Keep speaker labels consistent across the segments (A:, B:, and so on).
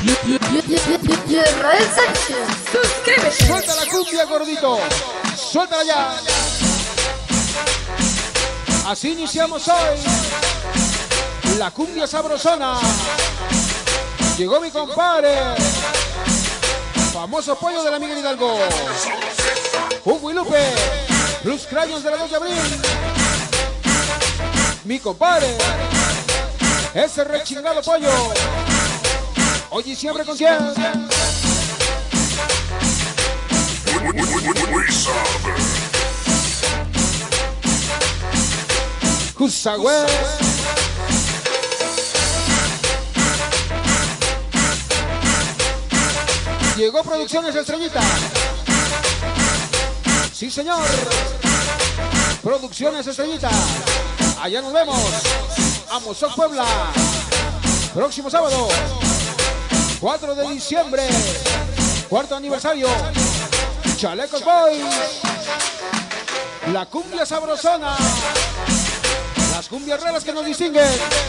A: Israel Sánchez, suscríbete.
B: Suelta la cumbia, gordito. Suéltala ya. Así iniciamos hoy la cumbia sabrosona. Llegó mi compadre, famoso pollo de la Miguel Hidalgo, Hugo y Lupe, Plus Crayons de la 2 de abril. Mi compadre, ese rechingado pollo. Hoy y siempre con quién. Cusagüe. Llegó Producciones Estrellita. Sí, señor. Producciones Estrellita. Allá nos vemos. Amozoc, Puebla. Próximo sábado, 4 de diciembre. Cuarto aniversario. Chalecos Boys. La cumbia sabrosona. Las cumbias raras que nos distinguen.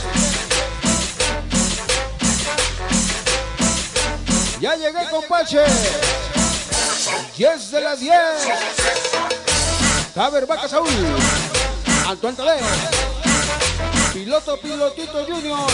B: Ya llegué, compache. 10 de las 10. Taber Vaca Saúl. Antoine Tadeo. Pilotito Junior.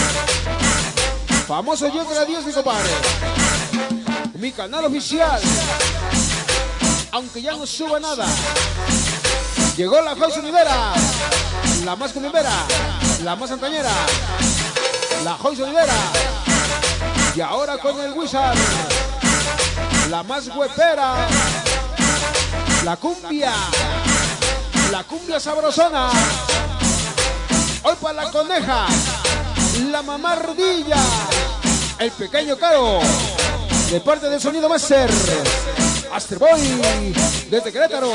B: Famoso 10 de las 10, mi compadre. Mi canal oficial. Aunque ya no suba nada. Llegó la Joy Sonidera. La más culimbera. La más antañera. La Joy Sonidera. Y ahora con el Wizard, la más huepera, la cumbia sabrosona. Hoy para la coneja, la mamá ardilla, el pequeño Caro, de parte del Sonido Master, Master Boy, desde Querétaro.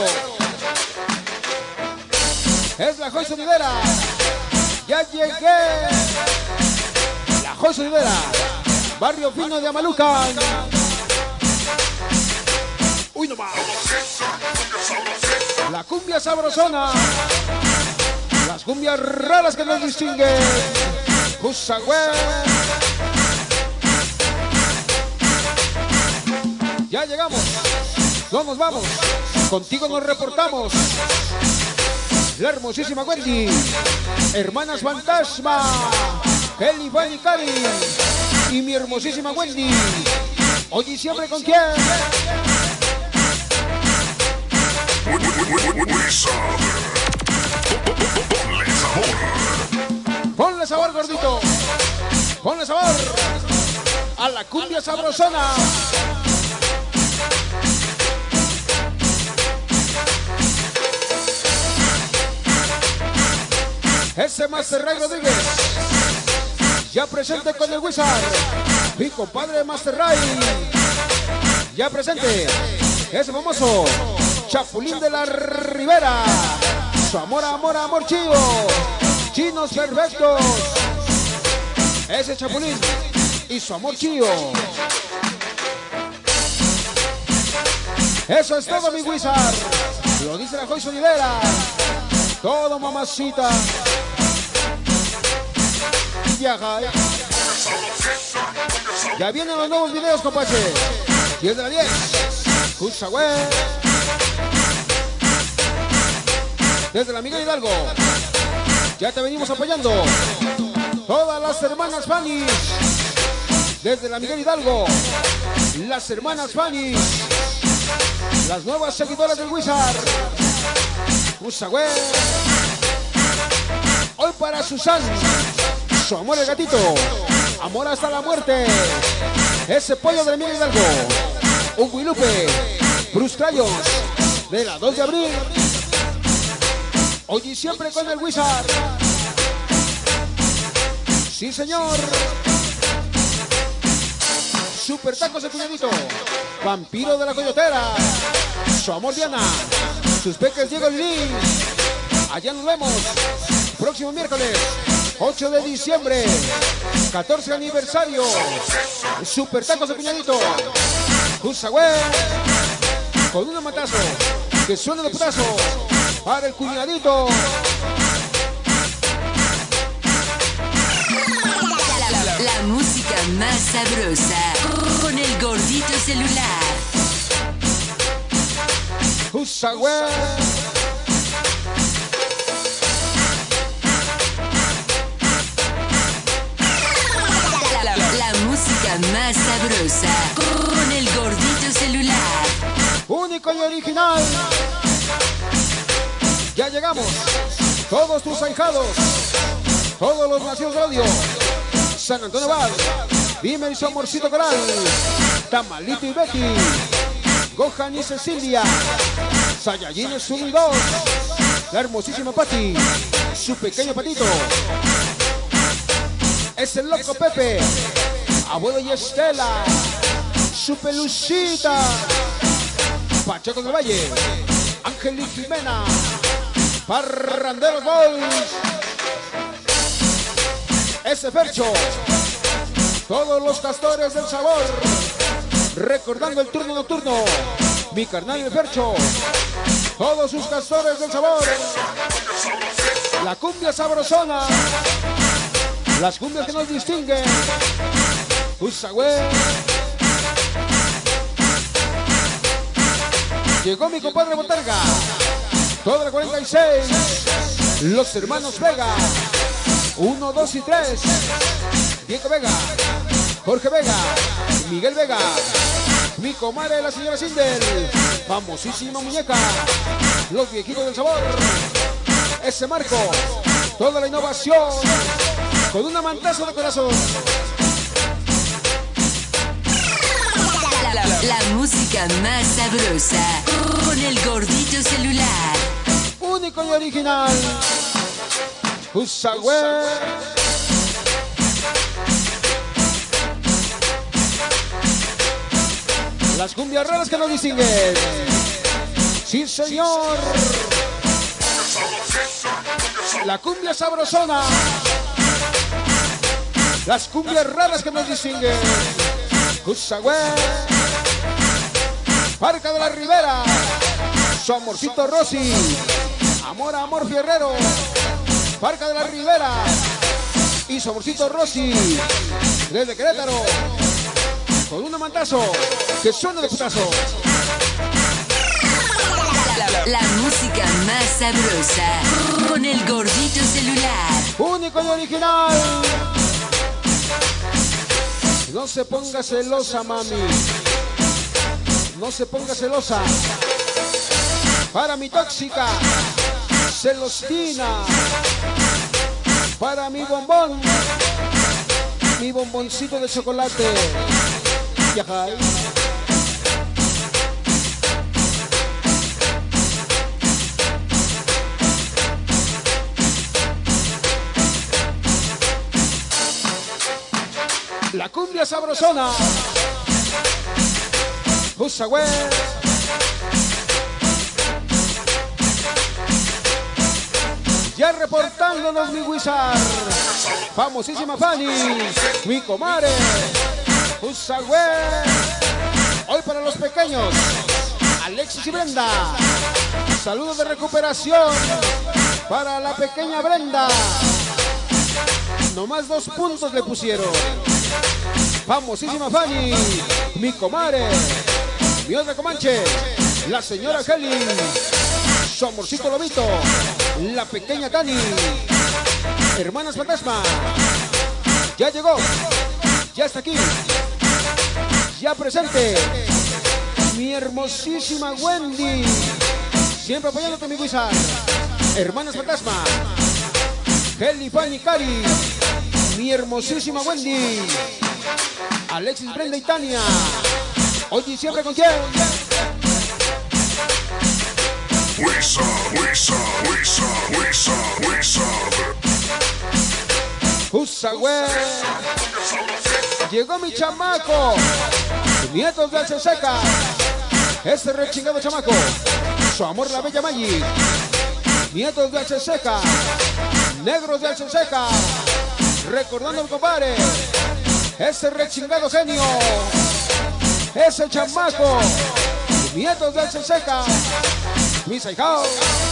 B: Es la Joy Sonidera. Ya llegué. La Joy Sonidera. Barrio Fino de Amalucan. Uy, no más. La cumbia sabrosona. Las cumbias raras que nos distinguen. Cusagüe. Ya llegamos. No nos vamos. Contigo nos reportamos. La hermosísima Wendy. Hermanas Fantasma. Kelly, Fanny, Cari. Y mi hermosísima Wendy. Hoy y siempre con quién.
C: Ponle sabor.
B: Ponle sabor, gordito. Ponle sabor a la cumbia sabrosona. Ese Master Ray Rodríguez. Ya presente con el Wizard. Mi compadre Master Ray. Ya presente. Ese famoso Chapulín de la Ribera. Su amor chivo. Chinos perfectos. Ese Chapulín y su amor chivo. Eso es todo, mi Wizard. Lo dice la Joy Sonidera. Todo, mamacita. Ya vienen los nuevos videos, compache. 10 de la 10. Cusagüe. Desde la Miguel Hidalgo. Ya te venimos apoyando. Todas las hermanas Fanny. Desde la Miguel Hidalgo. Las hermanas Fanny. Las nuevas seguidoras del Wizard. Cusagüe. Hoy para Susan. Su amor el gatito. Amor hasta la muerte. Ese pollo de la Miguel Hidalgo. Hugo y Lupe. Plus Crayons de la 2 de abril. Hoy y siempre con el Wizard. Sí, señor. Super Tacos de Cuñadito. Vampiro de la Coyotera. Su amor Diana. Sus peques Diego Lili. Allá nos vemos. Próximo miércoles. 8 de diciembre, 14 aniversario. Super Tacos de Cuñadito. Cusagüe. Con un matazo. Que suene de putazo. Para el Cuñadito.
D: La música más sabrosa con el gordito celular.
B: Husagüe.
D: La música más sabrosa con el gordito celular.
B: Único y original. Ya llegamos. Todos tus ahijados. Todos los nacidos de odio. San Antonio Val. Dime y su amorcito coral. Tamalito y Betty. Gohan y Cecilia. Saiyajines 1 y 2. La hermosísima Patti. Su pequeño patito. Es el loco Pepe. Abuelo y Estela. Su pelucita. Pacheco del Valle. Ángel y Jimena. Parranderos Boys. Ese Fercho. Todos los castores del sabor. Recordando el turno nocturno. Mi carnal el Fercho. Todos sus castores del sabor. La cumbia sabrosona. Las cumbias que nos distinguen. Husagüe. Llegó mi compadre Botarga. Toda la 46. Los hermanos Vega. 1, 2 y 3. Diego Vega. Jorge Vega. Miguel Vega. Mi comadre la señora Sindel. Famosísima muñeca. Los viejitos del sabor. Ese Marco. Toda la innovación. Con una mantazo de corazón.
D: La música más sabrosa con el gordito celular.
B: Único y original. Husagüe. Las cumbias raras que nos distinguen. Sí, señor. La cumbia sabrosona. Las cumbias raras que nos distinguen. Husagüe. Parca de la Ribera. Su amorcito Rosy. Amor a Amor Fierrero. Parca de la Ribera. Y su amorcito Rosy. Desde Querétaro. Con un mantazo. Que suena de putazo.
D: La música más sabrosa con el gordito celular.
B: Único y original. No se ponga celosa, mami. No se ponga celosa. Para mi tóxica. Celostina. Para mi bombón. Mi bomboncito de chocolate. Yajay. La cumbia sabrosona. Husagüe. Ya reportándonos mi Wizard. Famosísima Fanny. Mi comadre. Husagüe. Hoy para los pequeños. Alexis y Brenda. Saludos de recuperación. Para la pequeña Brenda. Nomás 2 puntos le pusieron. Famosísima Fanny. Mi comadre. Mi otra comanche. La señora Helen. Su amorcito Lobito. La pequeña Tani. Hermanas Fantasma. Ya llegó. Ya está aquí. Ya presente. Mi hermosísima Wendy. Siempre apoyándote, mi Wizard. Hermanas Fantasma. Heli, Fanny, Cari. Mi hermosísima Wendy. Alexis, Brenda y Tania. Hoy y siempre con quién. Husagüe. Llegó mi chamaco. Nietos de Alceseca. Ese rechingado chamaco. Su amor la bella Maggi. Nietos de Alceseca. Negros de Alceseca. Recordando al compadre. Ese rechingado genio. Ese chamaco. Nietos de Alceseca. Mis ahijados.